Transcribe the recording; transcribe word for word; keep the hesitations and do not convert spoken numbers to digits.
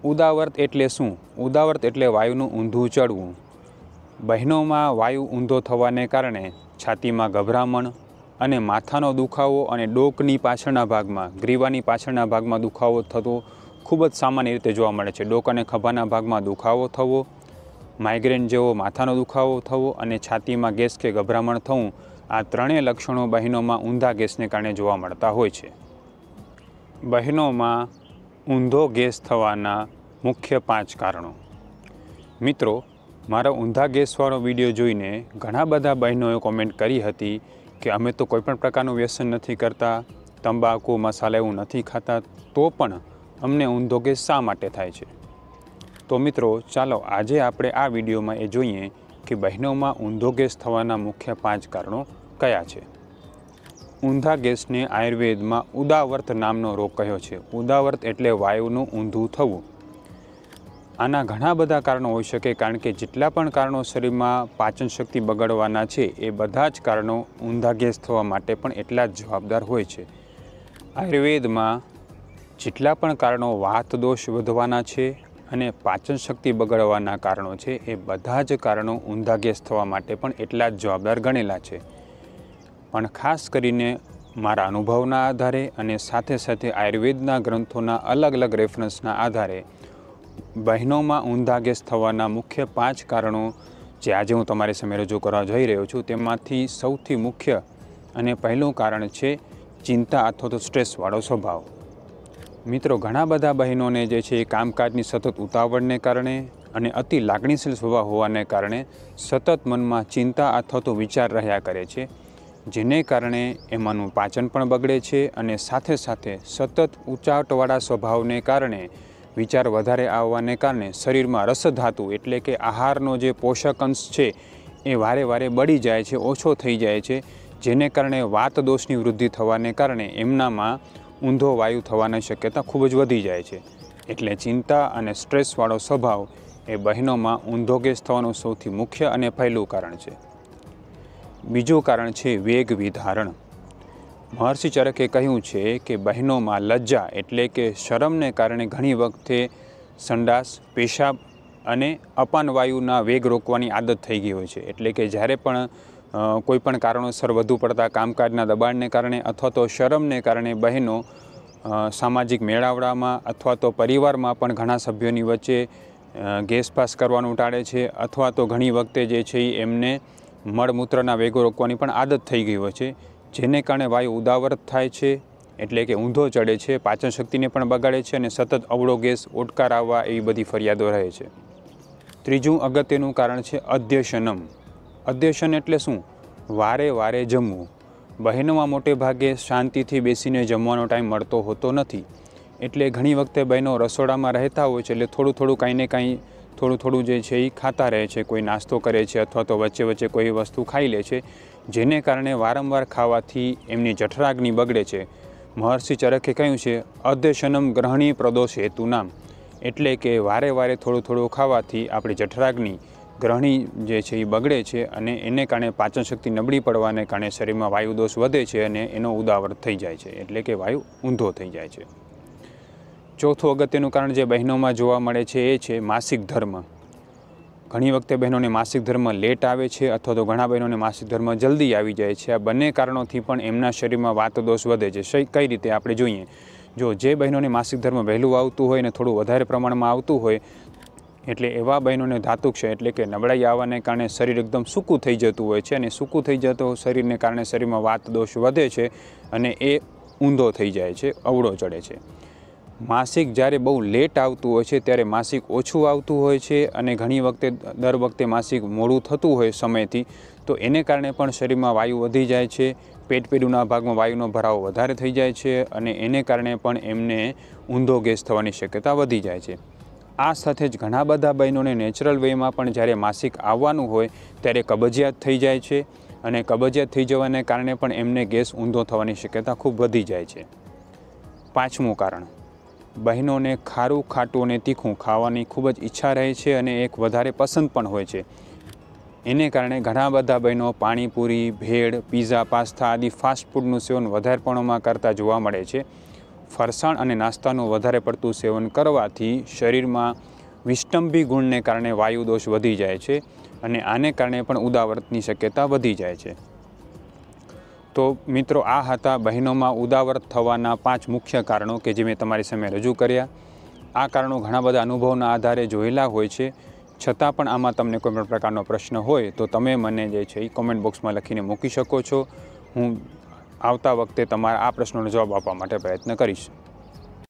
ઉદાવર્ત એટલે શું? ઉદાવર્ત એટલે વાયુનું ઊંધું ચડવું। બહેનોમાં વાયુ ઊંધો થવાને કારણે છાતીમાં ગભરામણ અને માથાનો દુખાવો અને ડોકની પાછળના ભાગમાં ગ્રીવાની પાછળના ભાગમાં દુખાવો થતો ખૂબ જ સામાન્ય રીતે જોવા મળે છે। ડોક અને ખભાના ભાગમાં દુખાવો થવો, માઇગ્રેન જેવો માથાનો દુખાવો થવો અને છાતીમાં ગેસ કે ગભરામણ થવું, આ ત્રણેય લક્ષણો બહેનોમાં ઊંધા ગેસને કારણે જોવા મળતા હોય છે। બહેનોમાં ઊંધો ગેસ થવાના મુખ્ય પાંચ કારણો। મિત્રો, મારો ઊંધા ગેસવાળો વિડીયો જોઈને ઘણા બધા બહેનોએ કોમેન્ટ કરી હતી કે અમે તો કોઈપણ પ્રકારનું વ્યસન નથી કરતા, તંબાકુ મસાલા એવું નથી ખાતા, તો પણ અમને ઊંધો ગેસ શા માટે થાય છે? તો મિત્રો, ચાલો આજે આપણે આ વિડીયોમાં એ જોઈએ કે બહેનોમાં ઊંધો ગેસ થવાના મુખ્ય પાંચ કારણો કયા છે। ઊંધા ગેસને આયુર્વેદમાં ઉદાવર્ત નામનો રોગ કહ્યો છે। ઉદાવર્ત એટલે વાયુનું ઊંધું થવું। આના ઘણા બધા કારણો હોઈ શકે, કારણ કે જેટલા પણ કારણો શરીરમાં પાચન શક્તિ બગડવાના છે એ બધા જ કારણો ઊંધા ગેસ થવા માટે પણ એટલા જ જવાબદાર હોય છે। આયુર્વેદમાં જેટલા પણ કારણો વાત દોષ વધવાના છે અને પાચન શક્તિ બગડવાના કારણો છે એ બધા જ કારણો ઊંધા ગેસ થવા માટે પણ એટલા જ જવાબદાર ગણેલા છે। પણ ખાસ કરીને મારા અનુભવના આધારે અને સાથે સાથે આયુર્વેદના ગ્રંથોના અલગ અલગ રેફરન્સના આધારે બહેનોમાં ઊંધા ગેસ થવાના મુખ્ય પાંચ કારણો જે આજે હું તમારી સામે રજૂ કરવા જઈ રહ્યો છું, તેમાંથી સૌથી મુખ્ય અને પહેલું કારણ છે ચિંતા અથવા તો સ્ટ્રેસવાળો સ્વભાવ। મિત્રો, ઘણા બધા બહેનોને જે છે એ કામકાજની સતત ઉતાવળને કારણે અને અતિ લાગણીશીલ સ્વભાવ હોવાને કારણે સતત મનમાં ચિંતા અથવા તો વિચાર રહ્યા કરે છે, જેને કારણે એમાંનું પાચન પણ બગડે છે અને સાથે સાથે સતત ઉચાટવાળા સ્વભાવને કારણે વિચાર વધારે આવવાને કારણે શરીરમાં રસધાતુ એટલે કે આહારનો જે પોષક અંશ છે એ વારે વારે બળી જાય છે, ઓછો થઈ જાય છે, જેને કારણે વાત દોષની વૃદ્ધિ થવાને કારણે એમનામાં ઊંધો વાયુ થવાની શક્યતા ખૂબ જ વધી જાય છે। એટલે ચિંતા અને સ્ટ્રેસવાળો સ્વભાવ એ બહેનોમાં ઊંધો ગેસ થવાનું સૌથી મુખ્ય અને પહેલું કારણ છે। બીજું કારણ છે વેગ વિધારણ। મહર્ષિ ચરકે કહ્યું છે કે બહેનોમાં લજ્જા એટલે કે શરમને કારણે ઘણી વખતે સંડાસ, પેશાબ અને અપાનવાયુના વેગ રોકવાની આદત થઈ ગઈ હોય છે। એટલે કે જ્યારે પણ કોઈ પણ કારણોસર વધુ પડતા કામકાજના દબાણને કારણે અથવા તો શરમને કારણે બહેનો સામાજિક મેળાવડામાં અથવા તો પરિવારમાં પણ ઘણા સભ્યોની વચ્ચે ગેસ પાસ કરવાનું ટાળે છે, અથવા તો ઘણી વખતે જે છે એમને મળમૂત્રના વેગો રોકવાની પણ આદત થઈ ગઈ હોય છે, જેને કારણે વાયુ ઉદાવર્ત થાય છે, એટલે કે ઊંધો ચડે છે, પાચન શક્તિને પણ બગાડે છે અને સતત અવળો ગેસ, ઓડકાર આવવા એવી બધી ફરિયાદો રહે છે। ત્રીજું અગત્યનું કારણ છે અધ્યશનમ। અધ્યશન એટલે શું? વારે વારે જમવું। બહેનોમાં મોટે ભાગે શાંતિથી બેસીને જમવાનો ટાઈમ મળતો હોતો નથી, એટલે ઘણી વખતે બહેનો રસોડામાં રહેતા હોય છે, એટલે થોડું થોડું કાંઈ ને કાંઈ થોડું થોડું જે છે એ ખાતા રહે છે, કોઈ નાસ્તો કરે છે અથવા તો વચ્ચે વચ્ચે કોઈ વસ્તુ ખાઈ લે છે, જેને કારણે વારંવાર ખાવાથી એમની જઠરાગ્નિ બગડે છે। મહર્ષિ ચરકે કહ્યું છે અધ્યશનમ ગ્રહણી પ્રદોષ હેતુ નામ, એટલે કે વારે વારે થોડું થોડું ખાવાથી આપણી જઠરાગ્નિ ગ્રહણી જે છે એ બગડે છે અને એને કારણે પાચન શક્તિ નબળી પડવાને કારણે શરીરમાં વાયુ દોષ વધે છે અને એનો ઉદાવર્ત થઈ જાય છે, એટલે કે વાયુ ઊંધો થઈ જાય છે। ચોથું અગત્યનું કારણ જે બહેનોમાં જોવા મળે છે એ છે માસિક ધર્મ। ઘણી વખતે બહેનોને માસિક ધર્મ લેટ આવે છે અથવા તો ઘણા બહેનોને માસિક ધર્મ જલ્દી આવી જાય છે। આ બંને કારણોથી પણ એમના શરીરમાં વાત દોષ વધે છે। કઈ રીતે આપણે જોઈએ, જો જે બહેનોને માસિક ધર્મ વહેલું આવતું હોય ને થોડું વધારે પ્રમાણમાં આવતું હોય, એટલે એવા બહેનોને ધાતુક્ષય એટલે કે નબળાઈ આવવાને કારણે શરીર એકદમ સૂકું થઈ જતું હોય છે અને સૂકું થઈ જતું શરીરને કારણે શરીરમાં વાત દોષ વધે છે અને એ ઊંધો થઈ જાય છે, અવળો ચડે છે। માસિક જ્યારે બહુ લેટ આવતું હોય છે ત્યારે માસિક ઓછું આવતું હોય છે અને ઘણી વખતે દર વખતે માસિક મોડું થતું હોય સમયથી, તો એને કારણે પણ શરીરમાં વાયુ વધી જાય છે, પેટ પેડુના ભાગમાં વાયુનો ભરાવો વધારે થઈ જાય છે અને એને કારણે પણ એમને ઊંધો ગેસ થવાની શક્યતા વધી જાય છે। આ સાથે જ ઘણા બધા બહેનોને નેચરલ વેમાં પણ જ્યારે માસિક આવવાનું હોય ત્યારે કબજિયાત થઈ જાય છે અને કબજિયાત થઈ જવાને કારણે પણ એમને ગેસ ઊંધો થવાની શક્યતા ખૂબ વધી જાય છે। પાંચમું કારણ, બહેનોને ખારું, ખાટું અને તીખું ખાવાની ખૂબ જ ઈચ્છા રહે છે અને એક વધારે પસંદ પણ હોય છે। એને કારણે ઘણા બધા બહેનો પાણીપુરી, ભેળ, પીઝા, પાસ્તા આદિ ફાસ્ટ ફૂડનું સેવન વધારે પ્રમાણમાં કરતા જોવા મળે છે। ફરસાણ અને નાસ્તાનું વધારે પડતું સેવન કરવાથી શરીરમાં વિષંભી ગુણને કારણે વાયુ દોષ વધી જાય છે અને આને કારણે પણ ઉદાવરતની શક્યતા વધી જાય છે. તો મિત્રો, આ હતા બહેનોમાં ઉદાવરત થવાના પાંચ મુખ્ય કારણો કે જે મેં તમારી સામે રજૂ કર્યા. આ કારણો ઘણા બધા અનુભવના આધારે જોયેલા હોય છે, છતાં પણ આમાં તમને કોઈ પણ પ્રકારનો પ્રશ્ન હોય તો તમે મને જે છે એ કોમેન્ટ બોક્સમાં લખીને મૂકી શકો છો. હું આવતા વખતે તમારા આ પ્રશ્નોનો જવાબ આપવા માટે પ્રયત્ન કરીશ.